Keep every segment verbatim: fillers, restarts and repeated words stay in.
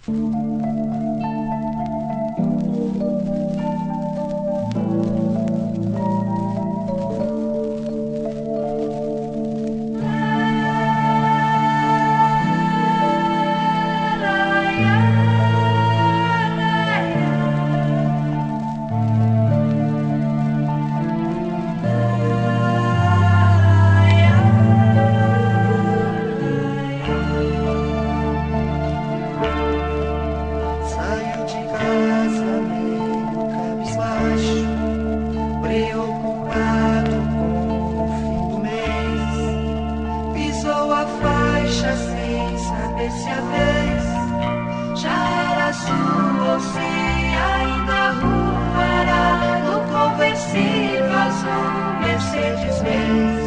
Preocupado com o fim do mês, pisou a faixa sem saber se a vez já era sua ou se ainda a rua era do conversível azul Mercedes-Benz.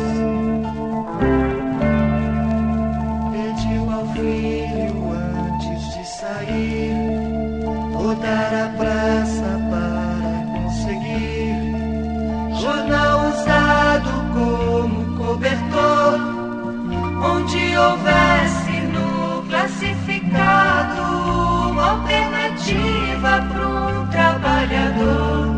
Pediu ao filho antes de sair rodar a praça para conseguir jornal usado como cobertor, onde houvesse no classificado uma alternativa para um trabalhador.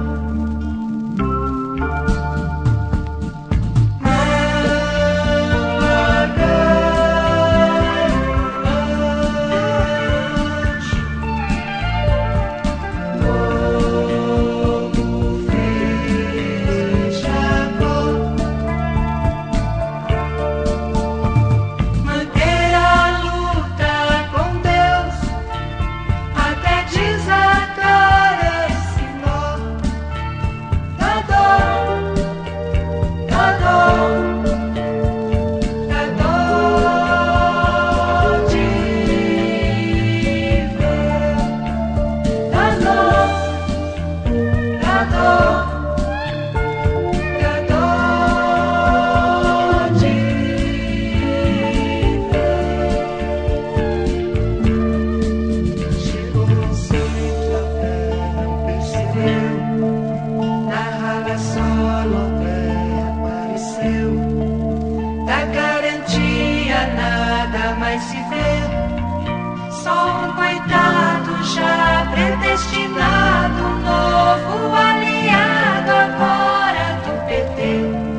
Da garantia nada mais se vê, só um coitado já predestinado, um novo aliado agora do P T.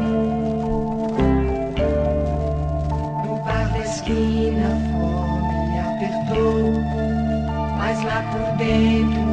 No bar da esquina a fome apertou, mas lá por dentro